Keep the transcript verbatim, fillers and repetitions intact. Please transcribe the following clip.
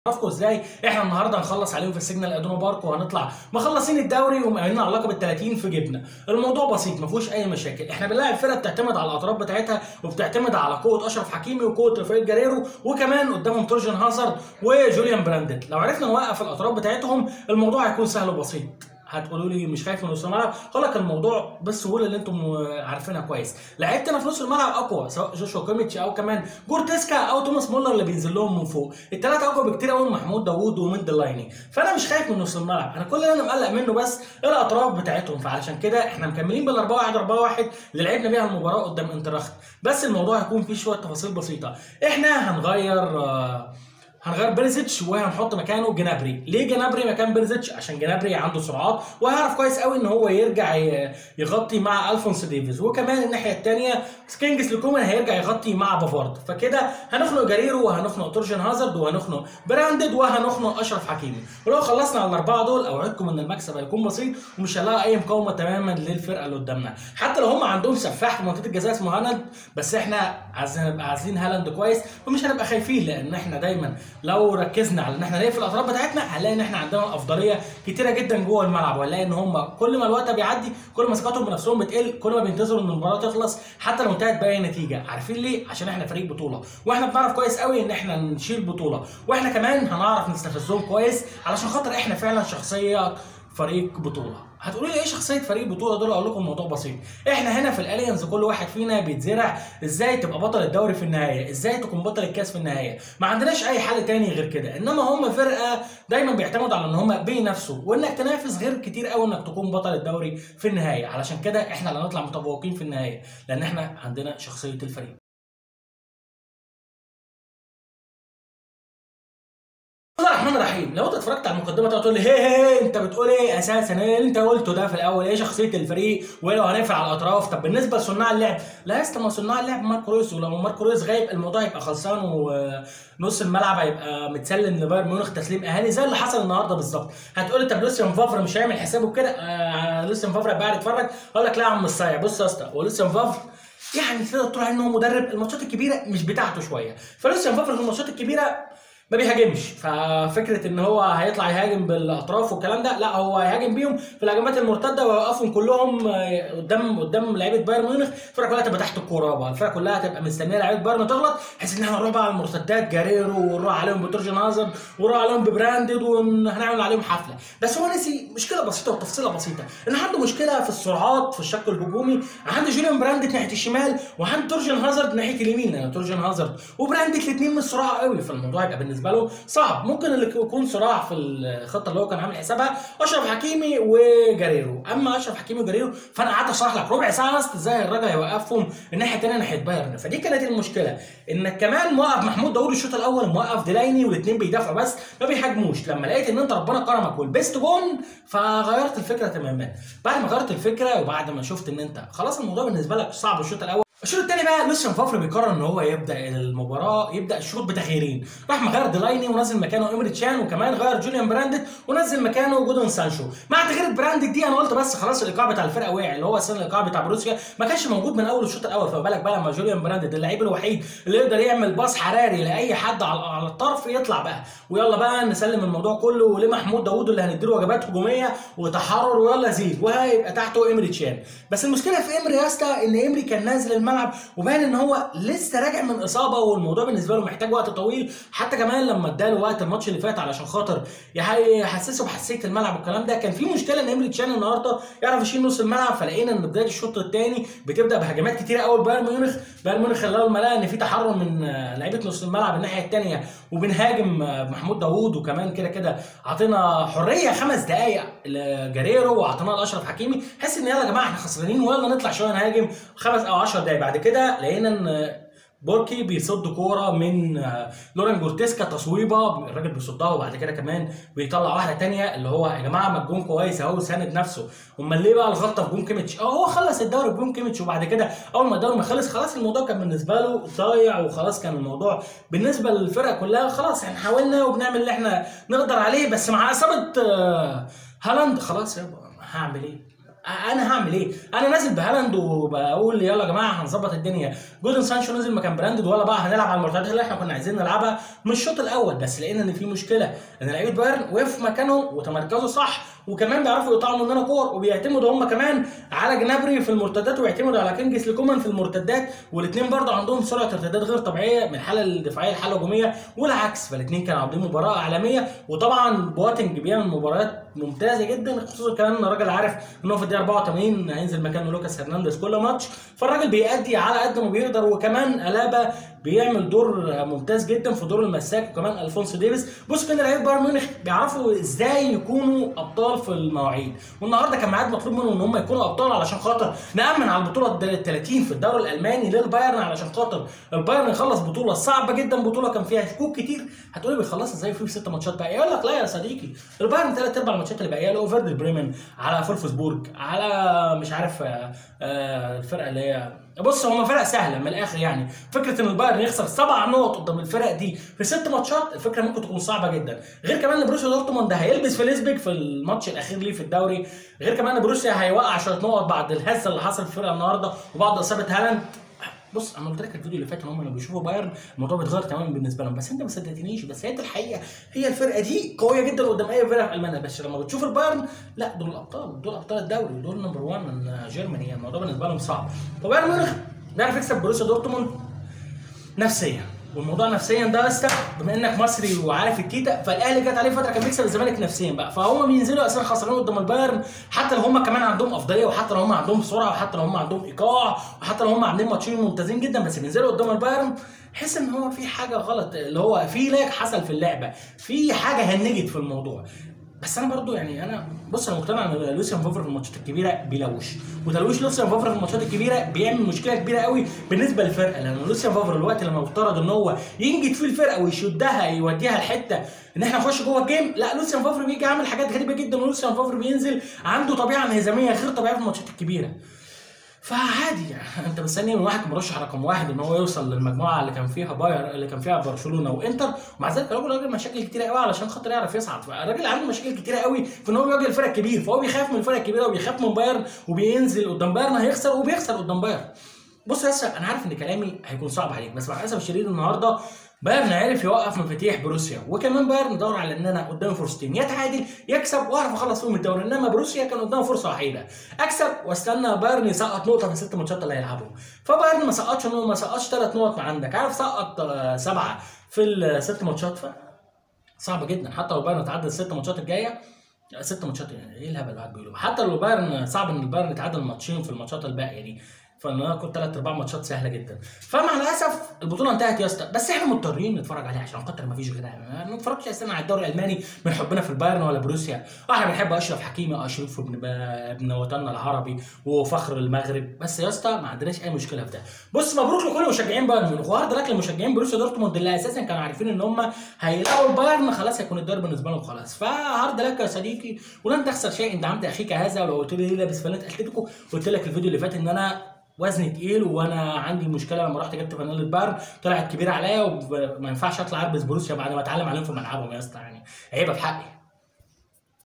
عرفكم ازاي احنا النهارده هنخلص عليهم في السجن الادونا بارك وهنطلع مخلصين الدوري ومقيمين على اللقب ال ثلاثين في جيبنا. الموضوع بسيط ما فيهوش اي مشاكل، احنا بنلاعب فرقه بتعتمد على الاطراف بتاعتها وبتعتمد على قوه اشرف حكيمي وقوه رافائيل جاريرو، وكمان قدامهم تورجن هازارد وجوليان براندت. لو عرفنا نوقف الاطراف بتاعتهم الموضوع هيكون سهل وبسيط. هتقولوا لي مش خايف من نص الملعب؟ هقول لك الموضوع بالسهوله اللي انتم عارفينها كويس. لعيبتنا في نص الملعب اقوى، سواء جوشوا كيميتش او كمان جورتيسكا او توماس مولر اللي بينزل لهم من فوق، الثلاثه اقوى بكتير قوي من محمود داوود ومندلايني، فانا مش خايف من نص الملعب، انا كل اللي انا مقلق منه بس الاطراف بتاعتهم. فعلشان كده احنا مكملين بال أربعة واحد أربعة واحد اللي لعبنا بيها المباراه قدام انتراخت، بس الموضوع هيكون فيه شويه تفاصيل بسيطه. احنا هنغير آه هنغير بيرزيتش وهنحط مكانه جنابري. ليه جنابري مكان بيرزيتش؟ عشان جنابري عنده سرعات وهيعرف كويس قوي ان هو يرجع يغطي مع الفونسو ديفيز، وكمان الناحيه الثانيه سكينجس لكومان هيرجع يغطي مع بافارد. فكده هنخنق جاريرو وهنخنق تورجن هازارد وهنخنق براندد وهنخنق اشرف حكيمي. ولو خلصنا على الاربعه دول اوعدكم ان المكسب هيكون بسيط ومش هنلاقي اي مقاومه تماما للفرقه اللي قدامنا، حتى لو هم عندهم سفاح في منطقه الجزاء اسمه هالاند، بس احنا عايزين نبقى عايزين هالاند كويس ومش هنبقى خايفين، لان احنا دايما لو ركزنا على ان احنا نقفل الاطراف بتاعتنا هنلاقي ان احنا عندنا افضليه كتيره جدا جوه الملعب، وهنلاقي ان هم كل ما الوقت بيعدي كل ما ثقتهم بنفسهم بتقل، كل ما بينتظروا ان المباراه تخلص حتى لو انتهت باي نتيجه. عارفين ليه؟ عشان احنا فريق بطوله واحنا بنعرف كويس قوي ان احنا نشيل بطوله، واحنا كمان هنعرف نستفزهم كويس علشان خاطر احنا فعلا شخصيه فريق بطوله. هتقولوا لي ايه شخصيه فريق بطوله دول؟ اقول لكم الموضوع بسيط. احنا هنا في الاليانز كل واحد فينا بيتزرع ازاي تبقى بطل الدوري في النهايه، ازاي تكون بطل الكاس في النهايه، ما عندناش اي حل تاني غير كده. انما هم فرقه دايما بيعتمدوا على ان هم بينافسوا، وانك تنافس غير كتير قوي انك تكون بطل الدوري في النهايه. علشان كده احنا اللي هنطلع متفوقين في النهايه، لان احنا عندنا شخصيه الفريق. بسم الله الرحمن الرحيم. لو انت اتفرجت على المقدمه تقول لي هي هي انت بتقول ايه اساسا؟ ايه اللي انت قلته ده في الاول؟ ايه شخصيه الفريق؟ وايه لو هنقفل على الاطراف؟ طب بالنسبه لصناع اللعب، لا يا اسطى، ما صناع اللعب ماركو رويس، ولو ماركو رويس غايب الموضوع هيبقى خلصان ونص الملعب هيبقى متسلم لبايرن ميونخ تسليم اهاني زي اللي حصل النهارده بالظبط. هتقول لي طب لوسيان فافر مش هيعمل حسابه كده؟ آه لوسيان فافر قاعد يتفرج؟ اقول لك لا يا عم الصايع، بص يا اسطى، هو لوسيان فافر يعني تقدر تقول ان هو مدرب الماتشات الكبيره مش بتاعته شويه، فلوسيان فافر في الماتشات الكبيره ما بيهاجمش، ففكره ان هو هيطلع يهاجم بالاطراف والكلام ده لا، هو هيهاجم بيهم في الهجمات المرتده ويوقفهم كلهم قدام قدام لعيبه بايرن ميونخ. الفرقه كلها تبقى تحت الكوره بقى، الفرقه كلها تبقى مستنيه لعيبه بايرن تغلط بحيث ان احنا نروح بقى على المرتدات جاريرو ونروح عليهم بتورجن هازارد ونروح عليهم ببراندد وهنعمل عليهم حفله. بس هو نسي مشكله بسيطه وتفصيله بسيطه، ان عنده مشكله في السرعات في الشق الهجومي، عنده جوليان براندت ناحيه الشمال وعنده تورجن هازارد ناحيه اليمين، لان تورجن هازارد وبراندت الاثنين مش سرعه قوي، فالموضوع يبقى بالنسبه له صعب. ممكن اللي يكون صراع في الخطه اللي هو كان عامل حسابها اشرف حكيمي وجاريرو، اما اشرف حكيمي وجاريرو فانا قعدت اشرح لك ربع ساعه بس ازاي الراجل هيوقفهم الناحيه الثانيه ناحيه بايرن. فدي كانت المشكله، انك كمان موقف محمود داوود الشوط الاول، موقف ديلايني والاثنين بيدافعوا بس ما بيهاجموش. لما لقيت ان انت ربنا كرمك ولبست جون فغيرت الفكره تماما. بعد ما غيرت الفكره وبعد ما شفت ان انت خلاص الموضوع بالنسبه لك صعب الشوط الاول، الشوط الثاني بقى لوسيان فافر بيقرر ان هو يبدا المباراه يبدا الشوط بتغييرين. راح مغير ديلايني ونزل مكانه ايمري تشان، وكمان غير جوليان براندت ونزل مكانه جودون سانشو. مع تغيير براندت دي انا قلت بس خلاص الايقاع بتاع الفرقه وقع، اللي هو اصلا الايقاع بتاع بروسيا ما كانش موجود من اول الشوط الاول. فما بالك بقى لما جوليان براندت اللعيب الوحيد اللي يقدر يعمل باص حراري لاي حد على الطرف يطلع بقى ويلا بقى نسلم الموضوع كله لمحمود داوود اللي هنديله وجبات هجوميه وتحرر ويلا زيد، وهيبقى تحته ايمري تشان. بس المشكله في ايمري يا اسطى ان ايمري كان نازل الملعب وبان ان هو لسه راجع من اصابه، والموضوع بالنسبه له محتاج وقت طويل. حتى كمان لما اداله وقت الماتش اللي فات علشان خاطر يحسسه بحساسيه الملعب والكلام ده، كان في مشكله ان ايمري تشان النهارده يعرف يشيل نص الملعب. فلقينا ان بدايه الشوط الثاني بتبدا بهجمات كتيره قوي بايرن ميونخ، بايرن ميونخ خلاهم لما لقى ان في تحرر من لعيبه نص الملعب الناحيه الثانيه وبنهاجم محمود داوود، وكمان كده كده عطينا حريه خمس دقائق لجاريرو وعطيناها لاشرف حكيمي، حس ان يلا يا جماعه احنا خسرانين ويلا نطلع شويه نهاجم خمس او عشر دقائق. بعد كده لقينا ان بوركي بيصد كوره من لوران جورتيسكا، تصويبه الراجل بيصدها وبعد كده كمان بيطلع واحده ثانيه اللي هو يا جماعه ما الجون كويس اهو ساند نفسه، امال ليه بقى الغلطه في جون كيميتش؟ اه هو خلص الدوري بجون كيميتش، وبعد كده اول ما الدوري ما خلص خلاص الموضوع كان بالنسبه له ضايع، وخلاص كان الموضوع بالنسبه للفرقه كلها خلاص احنا حاولنا وبنعمل اللي احنا نقدر عليه، بس مع اصابه هالاند خلاص يابا هعمل ايه؟ انا هعمل ايه؟ انا نازل بهالاند وبقول يلا يا جماعه هنظبط الدنيا. جودن سانشو نزل مكان براندد، ولا بقى هنلعب على المرتدات اللي احنا كنا عايزين نلعبها من الشوط الاول، بس لقينا ان في مشكله ان لعيبه بايرن وقفوا مكانهم وتمركزوا صح، وكمان بيعرفوا يقطعوا مننا كور، وبيعتمدوا هم كمان على جنابري في المرتدات، ويعتمدوا على كينجس لكومان في المرتدات، والاثنين برضه عندهم سرعه ارتداد غير طبيعيه من الحاله الدفاعيه للحاله الهجوميه والعكس، فالاثنين كانوا عاملين مباراه عالميه. وطبعا بواتنج بيعمل مباريات ممتازه جدا، خصوصا كمان ان الراجل عارف ان هو في الدقيقه أربعة وثمانين هينزل مكانه لوكاس هرنانديز كل ماتش، فالراجل بيأدي على قد ما بيقدر. وكمان ألابا بيعمل دور ممتاز جدا في دور المساك، وكمان الفونسو ديفيز. بص كده لعيبه بايرن ميونخ بيعرفوا ازاي يكونوا ابطال في المواعيد، والنهارده كان ميعاد مطلوب منهم ان هم يكونوا ابطال علشان خاطر نأمن على البطوله الثلاثين في الدوري الالماني للبايرن، علشان خاطر البايرن يخلص بطوله صعبه جدا، بطوله كان فيها شكوك كتير. هتقولي بيخلصها ازاي في ست ماتشات بقى؟ يقول لك لا يا صديقي، البايرن ثلاث ارباع الماتشات اللي باقيه له فيردر بريمن، على فولفسبورج، على مش عارف آه آه الفرقه اللي هي، بص هم فرق سهله من الاخر يعني. فكره ان البايرن يخسر سبع نقط قدام الفرق دي في ست ماتشات، الفكره ممكن تكون صعبه جدا. غير كمان ان بروسيا دورتموند هيلبس في ليزبيك في الماتش الاخير ليه في الدوري. غير كمان ان بروسيا هيوقع شويه نقط بعد الهزه اللي حصل في الفرقه النهارده وبعد اصابه هالاند. بص انا قلت لك الفيديو اللي فات ان هم لما بيشوفوا بايرن الموضوع بيتغير تماما بالنسبه لهم، بس انت ما صدقتنيش. بس هي الحقيقه هي الفرقه دي قويه جدا قدام اي فرقه في المانيا، بس لما بتشوف البايرن لا دول الابطال، دول ابطال الدوري، دول نمبر واحد من جيرماني، يعني الموضوع بالنسبه لهم صعب. فبايرن ميونخ بيعرف يكسب بروسيا دورتموند نفسيا، والموضوع نفسيا ده بس بما انك مصري وعارف التيتا، فالاهلي جت عليه فتره كان بيكسب الزمالك نفسيا بقى، فهم بينزلوا اساسا خسرانين قدام البايرن، حتى لو هم كمان عندهم افضليه، وحتى لو هم عندهم سرعه، وحتى لو هم عندهم ايقاع، وحتى لو هم عاملين ماتشين ممتازين جدا، بس بينزلوا قدام البايرن حس ان هو في حاجه غلط، اللي هو في لاج حصل في اللعبه، في حاجه هنجت في الموضوع. بس انا برضو يعني انا بص انا مقتنع ان لوسيان فوفر في الماتشات الكبيره بيلوش، وتلويش لوسيان فوفر في الماتشات الكبيره بيعمل مشكله كبيره قوي بالنسبه للفرقه، لان لوسيان فوفر الوقت لما مفترض ان هو ينجد في الفرقه ويشدها يوديها لحته ان احنا نخش جوه الجيم، لا لوسيان فوفر بيجي يعمل حاجات غريبه جدا، ولوسيان فوفر بينزل عنده طبيعه انهزاميه غير طبيعيه في الماتشات الكبيره. فعادي يعني انت مستني من واحد مرشح رقم واحد ان هو يوصل للمجموعه اللي كان فيها باير اللي كان فيها برشلونه وانتر، ومع ذلك الراجل راجل مشاكل كتيره قوي علشان خاطر يعرف يصعد، فالراجل عنده مشاكل كتيره قوي في ان هو بيواجه الفرق الكبير، فهو بيخاف من الفرق الكبيره وبيخاف من بايرن، وبينزل قدام بايرن هيخسر وبيخسر قدام بايرن. بص يا اسطى انا عارف ان كلامي هيكون صعب عليك، بس مع الاسف الشديد النهارده بايرن عرف يوقف مفاتيح بروسيا، وكمان بايرن دور على ان انا قدامي فرصتين يا تعادل يكسب واعرف اخلص فيهم الدوري، انما بروسيا كان قدامه فرصه وحيده اكسب واستنى بايرن يسقط نقطه في الست ماتشات اللي هيلعبهم. فبايرن ما سقطش ما سقطش ثلاث نقط من عندك، عارف سقط سبعه في الست ماتشات، ف صعب جدا. حتى لو بايرن تعدل الست ماتشات الجايه، ست ماتشات ايه الهبل اللي قاعد بيقولوا، حتى لو بايرن صعب ان البايرن يتعادل ماتشين في الماتشات الباقيه دي، فانا كنت ثلاث ارباع ماتشات سهله جدا. فمع الاسف البطوله انتهت يا اسطى، بس احنا مضطرين نتفرج عليها عشان خاطر ما فيش غيرها، ما نتفرجش اساسا على الدوري الالماني من حبنا في البايرن ولا بروسيا، واحنا بنحب اشرف حكيمي اشرف ابن ابن وطننا العربي وفخر المغرب، بس يا اسطى ما عندناش اي مشكله في ده. بص مبروك لكل مشجعين بايرن ميونخ، وهارد لك لمشجعين بروسيا دورتموند اللي اساسا كانوا عارفين ان هم هيلاقوا البايرن خلاص هيكون الدوري بالنسبه لهم خلاص، فهارد لك يا صديقي ولن تخسر شيء ان دعمت اخيك هذا. ولو قلت لي ليه لابس فانلة اتلتيكو، قلت لك الفيديو اللي فات ان انا وزني تقيل وانا عندي مشكله لما رحت جبت فانيله بايرن طلعت كبيره عليا، وما ينفعش اطلع البس بروسيا بعد ما اتعلم عليهم في ملعبهم يا اسطى، يعني عيبه في حقي.